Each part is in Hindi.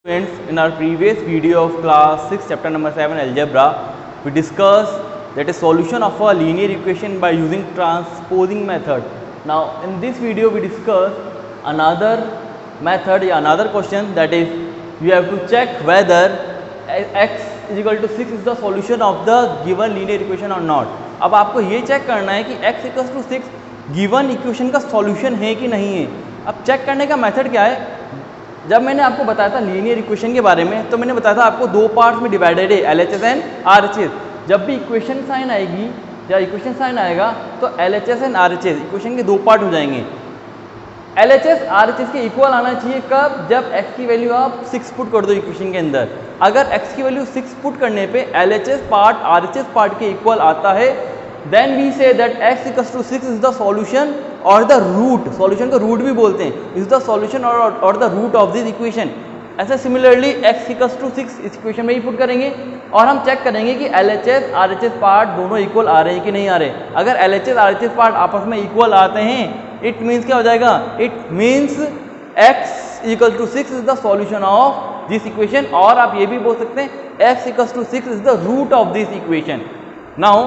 Friends, in our previous video of class 6 chapter number 7 algebra, we discussed that a solution of a linear equation by using transposing method. Now in this video we discuss another method, another question, that is we have to check whether x is equal to 6 is the solution of the given linear equation or not. अब आपको ये चेक करना है कि x equals to 6 given equation का सॉल्यूशन है कि नहीं है. अब चेक करने का मेथड क्या है? जब मैंने आपको बताया था लीनियर इक्वेशन के बारे में, तो मैंने बताया था आपको दो पार्ट्स में डिवाइडेड है, LHS एंड RHS. जब भी इक्वेशन साइन आएगी या इक्वेशन साइन आएगा तो LHS एंड RHS इक्वेशन के दो पार्ट हो जाएंगे. LHS RHS के इक्वल आना चाहिए कब? जब x की वैल्यू आप 6 पुट कर दो इक्वेशन के अंदर. अगर x की वैल्यू 6 पुट करने पे LHS पार्ट RHS पार्ट के इक्वल आता है, then we say that x equals to 6 is the solution और द रूट, सॉल्यूशन को रूट भी बोलते हैं, इज द सॉल्यूशन और the root of this equation. ऐसे सिमिलरली x इक्वल्स टू 6 इस इक्वेशन में ही पुट करेंगे और हम चेक करेंगे कि LHS RHS पार्ट दोनों इक्वल आ रहे हैं कि नहीं आ रहे. अगर LHS RHS पार्ट आपस में इक्वल आते हैं, इट मीन्स क्या हो जाएगा? It means x equal to 6 is the solution of this equation. और आप ये भी बोल सकते हैं x equals to 6 is the root of this equation. Now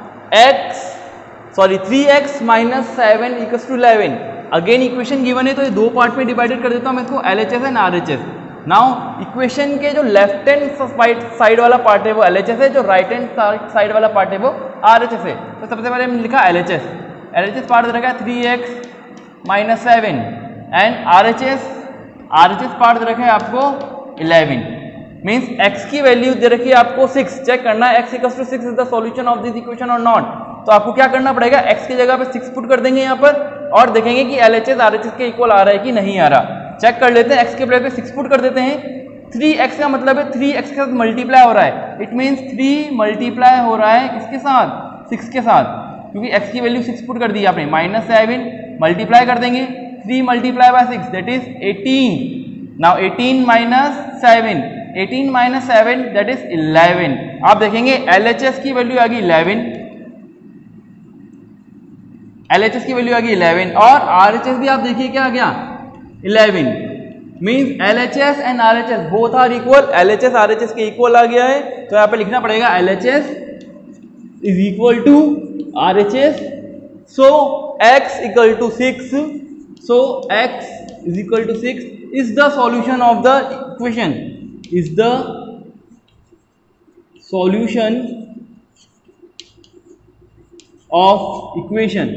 3x minus 7 equals to 11. Again equation given है तो ये दो पार्ट में डिवाइडेड कर देता हूँ मैं इसको, LHS and RHS. Now equation के जो लेफ्ट हैंड साइड वाला पार्ट है वो LHS है, जो राइट हैंड साइड वाला पार्ट है वो RHS है. तो सबसे पहले हमने लिखा LHS पार्ट दे रखा है 3x minus 7 and RHS part दे रखा है आपको 11. मीन्स x की वैल्यू दे रखी है आपको 6. चेक करना है x equals to 6 is the solution of this equation और नॉट. तो आपको क्या करना पड़ेगा? x की जगह पे 6 पुट कर देंगे यहाँ पर और देखेंगे कि LHS RHS के इक्वल आ रहा है कि नहीं आ रहा. चेक कर लेते हैं. x के प्लेस पे 6 पुट कर देते हैं. 3x का मतलब है 3x के साथ मल्टीप्लाई हो रहा है. इट मीन्स 3 मल्टीप्लाई हो रहा है इसके साथ, 6 के साथ, क्योंकि x की वैल्यू 6 पुट कर दी आपने. माइनस 7 मल्टीप्लाई कर देंगे, 3 multiply by 6 that is 18. Now 18 minus 7 that is 11. आप देखेंगे LHS की वैल्यू आ गई 11, LHS की वैल्यू आ गई 11 और RHS भी आप देखिए क्या आ गया 11. Means LHS and RHS both are equal. LHS RHS के इक्वल आ गया है, तो यहाँ पे लिखना पड़ेगा LHS is equal to RHS. So x equal to 6, so x is equal to 6 is the solution of the equation, is the solution of equation.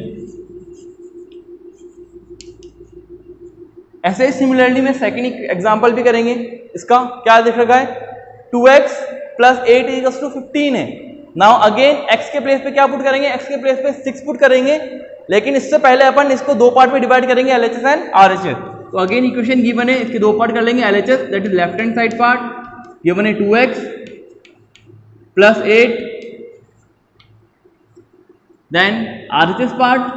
ऐसे ही सिमिलरली में सेकेंड एग्जांपल भी करेंगे. इसका क्या दिख रखा है? 2x प्लस 8 इक्वल्स टू 15 है. नाउ अगेन x के प्लेस पे क्या पुट करेंगे? x के प्लेस पे 6 पुट करेंगे, लेकिन इससे पहले अपन इसको दो पार्ट में डिवाइड करेंगे, LHS एंड RHS. तो अगेन इक्वेशन गिवन है, इसके दो पार्ट कर लेंगे. LHS that is left hand side part given है 2x plus 8, then RHS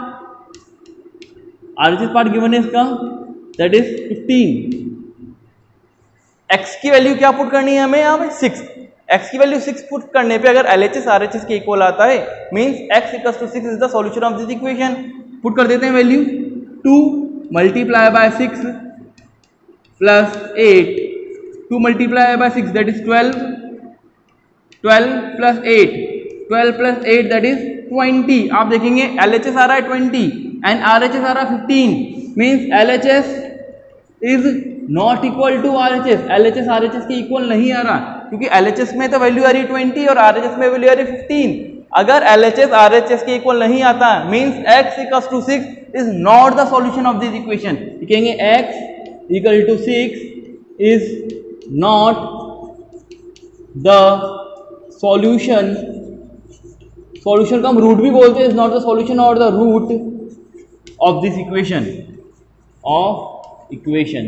part given है इसका दैट इज 15. x की वैल्यू क्या पुट करनी है हमें? यहाँ पे 6. x की वैल्यू 6 पुट करने पे अगर LHS RHS के इक्वल आता है, means x equals to 6 is the solution of this equation. Put कर देते हैं value. 2 multiply by 6 plus 8, 2 multiply by 6 that is 12, 12 plus 8, 12 plus 8 that is 20. आप देखेंगे LHS आ रहा है 20 एंड RHS आ रहा है 15. Means LHS is not equal to RHS. LHS RHS के इक्वल नहीं आ रहा, क्योंकि LHS में तो वैल्यू आ रही है 20 और RHS में वैल्यू आ रही है 15. अगर LHS RHS के इक्वल नहीं आता, means x equals to 6 is not the solution of this equation. लिखेंगे x equal to 6 is not the solution. Solution का हम रूट भी बोलते हैं, इज नॉट द सॉल्यूशन और the root of this equation, of equation.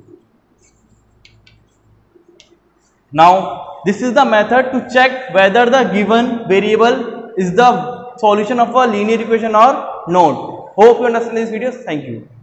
Now this is the method to check whether the given variable is the solution of a linear equation or not. Hope you understand this video. Thank you.